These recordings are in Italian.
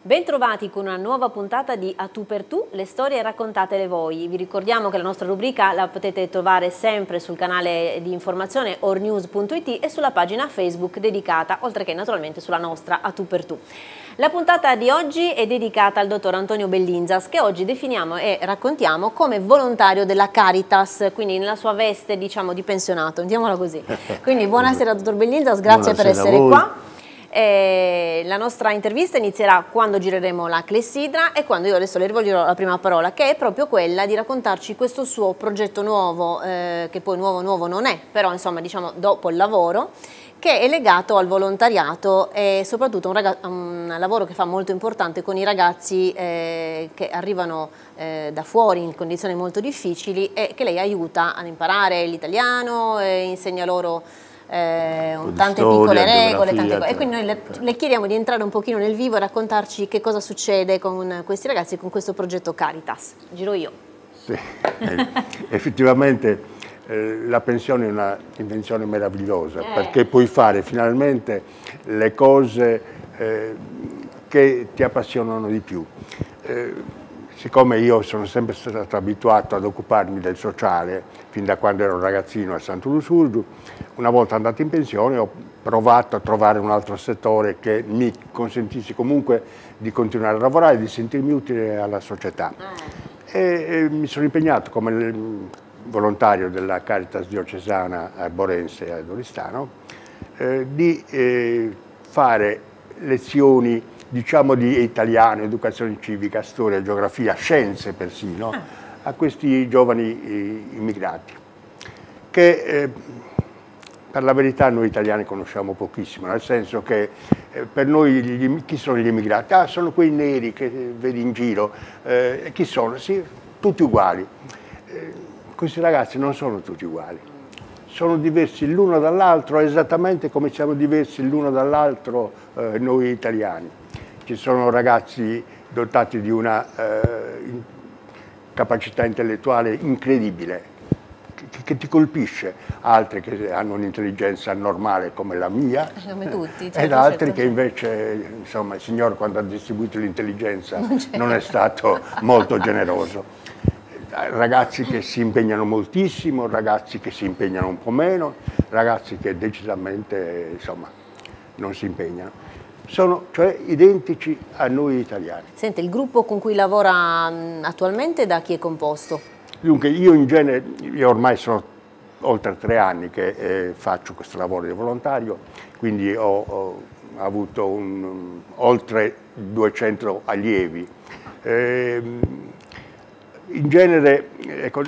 Bentrovati con una nuova puntata di A Tu per Tu, le storie raccontatele voi. Vi ricordiamo che la nostra rubrica la potete trovare sempre sul canale di informazione ornews.it e sulla pagina Facebook dedicata, oltre che naturalmente sulla nostra A Tu per Tu. La puntata di oggi è dedicata al dottor Antonio Bellinzas, che oggi definiamo e raccontiamo come volontario della Caritas, quindi nella sua veste, diciamo, di pensionato, mettiamola così. Quindi buonasera dottor Bellinzas, grazie per essere qua. La nostra intervista inizierà quando gireremo la clessidra e quando io adesso le rivolgerò la prima parola, che è proprio quella di raccontarci questo suo progetto nuovo, che poi nuovo non è, però insomma diciamo dopo il lavoro, che è legato al volontariato e soprattutto un lavoro che fa molto importante con i ragazzi che arrivano da fuori in condizioni molto difficili e che lei aiuta ad imparare l'italiano, insegna loro tante piccole regole, tante cose. E quindi noi le chiediamo di entrare un pochino nel vivo e raccontarci che cosa succede con questi ragazzi, con questo progetto Caritas. Giro io. Sì, effettivamente la pensione è un'invenzione meravigliosa perché puoi fare finalmente le cose che ti appassionano di più. Siccome io sono sempre stato abituato ad occuparmi del sociale fin da quando ero ragazzino a Santo Lussurgiu, una volta andato in pensione ho provato a trovare un altro settore che mi consentisse comunque di continuare a lavorare e di sentirmi utile alla società. E mi sono impegnato come volontario della Caritas diocesana arborense ad Oristano di fare lezioni, diciamo, di italiano, educazione civica, storia, geografia, scienze persino, a questi giovani immigrati, che per la verità noi italiani conosciamo pochissimo, nel senso che per noi chi sono gli immigrati? Ah, sono quei neri che vedi in giro, chi sono? Sì, tutti uguali. Questi ragazzi non sono tutti uguali, sono diversi l'uno dall'altro esattamente come siamo diversi l'uno dall'altro noi italiani. Ci sono ragazzi dotati di una capacità intellettuale incredibile, che ti colpisce, altri che hanno un'intelligenza normale come la mia, come tutti, certo, ed altri certo. che invece, insomma, il Signore quando ha distribuito l'intelligenza non è stato molto generoso. Ragazzi che si impegnano moltissimo, ragazzi che si impegnano un po' meno, ragazzi che decisamente, insomma, non si impegnano. Sono cioè identici a noi italiani. Sente, il gruppo con cui lavora attualmente da chi è composto? Dunque, io in genere, io ormai sono oltre 3 anni che faccio questo lavoro di volontario, quindi ho avuto oltre 200 allievi. In genere, ecco,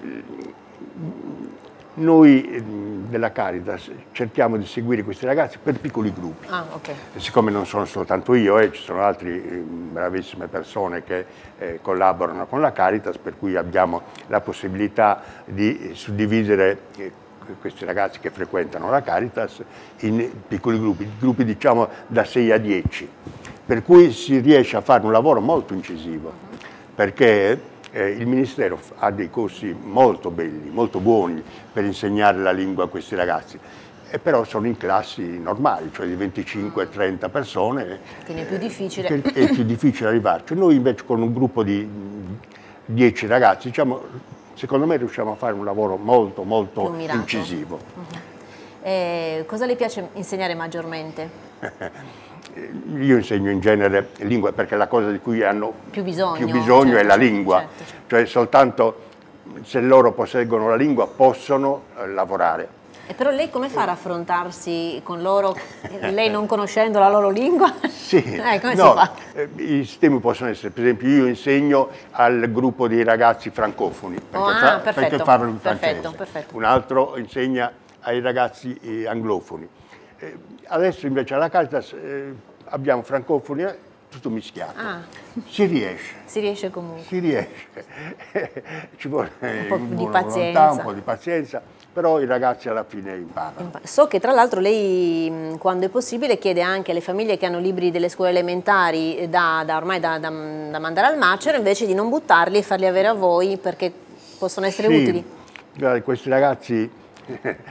noi della Caritas cerchiamo di seguire questi ragazzi per piccoli gruppi. Okay. Siccome non sono soltanto io, ci sono altre bravissime persone che collaborano con la Caritas, per cui abbiamo la possibilità di suddividere questi ragazzi che frequentano la Caritas in piccoli gruppi diciamo da 6 a 10, per cui si riesce a fare un lavoro molto incisivo, perché il Ministero ha dei corsi molto belli, molto buoni per insegnare la lingua a questi ragazzi, e però sono in classi normali, cioè di 25-30 persone. Quindi è più difficile. È più difficile arrivarci. Noi invece con un gruppo di 10 ragazzi, diciamo, secondo me riusciamo a fare un lavoro molto incisivo. Cosa le piace insegnare maggiormente? Io insegno in genere lingua perché la cosa di cui hanno più bisogno certo, è la lingua, certo. Cioè soltanto se loro posseggono la lingua possono lavorare. E però lei come fa a raffrontarsi con loro, lei non conoscendo la loro lingua? Sì, come si fa? I sistemi possono essere, per esempio io insegno al gruppo dei ragazzi francofoni, perché parlo in francese, perfetto. Un altro insegna ai ragazzi anglofoni. Adesso invece alla Caritas abbiamo francofoni tutto mischiato. Si riesce. Si riesce comunque. Si riesce. Ci vuole un po' di pazienza, un po' di pazienza, però i ragazzi alla fine imparano. So che tra l'altro lei, quando è possibile, chiede anche alle famiglie che hanno libri delle scuole elementari ormai da mandare al macero, invece di non buttarli e farli avere a voi perché possono essere utili. Guarda, questi ragazzi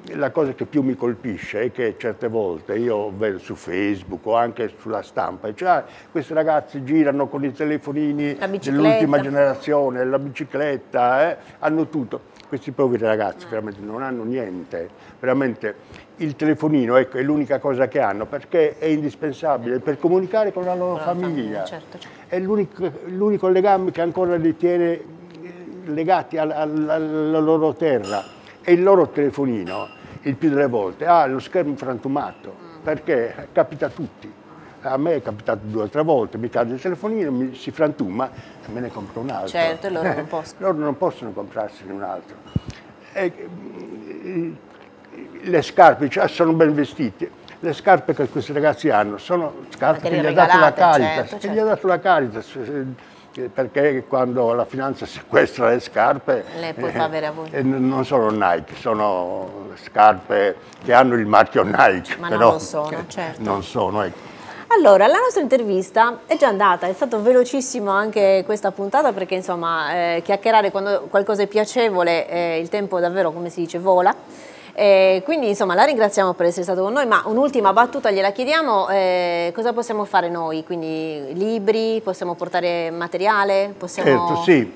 la cosa che più mi colpisce è che certe volte io vedo su Facebook o anche sulla stampa, cioè, questi ragazzi girano con i telefonini dell'ultima generazione, la bicicletta, hanno tutto. Questi poveri ragazzi veramente non hanno niente, veramente il telefonino, ecco, è l'unica cosa che hanno, perché è indispensabile per comunicare con la loro famiglia. Certo. È l'unico legame che ancora li tiene legati alla loro terra. E il loro telefonino, il più delle volte, ha lo schermo frantumato, perché capita a tutti. A me è capitato 2 o 3 volte, mi cade il telefonino, mi si frantuma e me ne compro un altro. Certo, loro non possono. Loro non possono comprarsene un altro. Le scarpe, cioè, sono ben vestiti. Le scarpe che questi ragazzi hanno sono scarpe che gli ha dato la Caritas, certo. che gli ha dato la Caritas, perché quando la finanza sequestra le scarpe, le puoi far avere a voi. Non sono Nike, sono scarpe che hanno il marchio Nike, ma però non lo sono, certo. Non sono, ecco. Allora, la nostra intervista è già andata, è stato velocissimo anche questa puntata, perché insomma chiacchierare quando qualcosa è piacevole, il tempo davvero, come si dice, vola. Quindi insomma la ringraziamo per essere stato con noi, ma un'ultima battuta gliela chiediamo: cosa possiamo fare noi? Quindi libri, possiamo portare materiale? Certo, sì.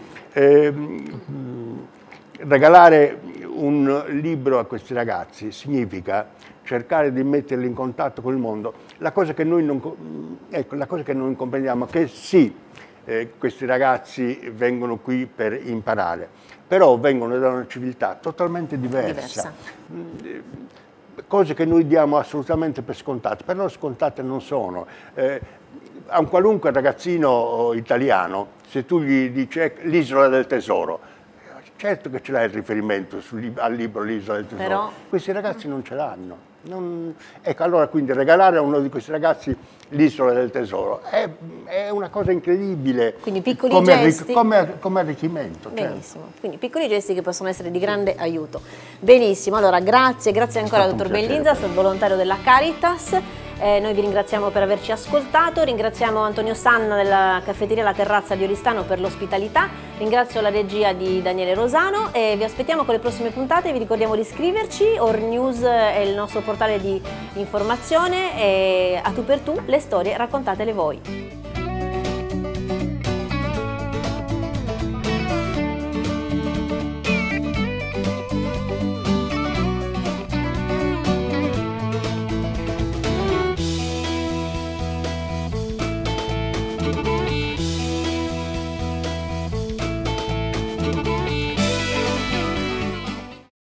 Regalare un libro a questi ragazzi significa cercare di metterli in contatto con il mondo. La cosa che noi non comprendiamo è che sì, questi ragazzi vengono qui per imparare, però vengono da una civiltà totalmente diversa. Cose che noi diamo assolutamente per scontate, per noi scontate non sono. A un qualunque ragazzino italiano, se tu gli dici l'isola del tesoro, certo che ce l'hai il riferimento al libro L'isola del tesoro, però questi ragazzi non ce l'hanno. Ecco, allora quindi regalare a uno di questi ragazzi l'isola del tesoro è una cosa incredibile. Quindi piccoli gesti. Come arricchimento. Benissimo, certo. Quindi piccoli gesti che possono essere di grande aiuto. Benissimo, allora grazie ancora al dottor Bellinzas, volontario della Caritas. Noi vi ringraziamo per averci ascoltato, ringraziamo Antonio Sanna della caffetteria La Terrazza di Oristano per l'ospitalità, ringrazio la regia di Daniele Rosano e vi aspettiamo con le prossime puntate. Vi ricordiamo di iscriverci, Ornews è il nostro portale di informazione e a tu per tu le storie raccontatele voi.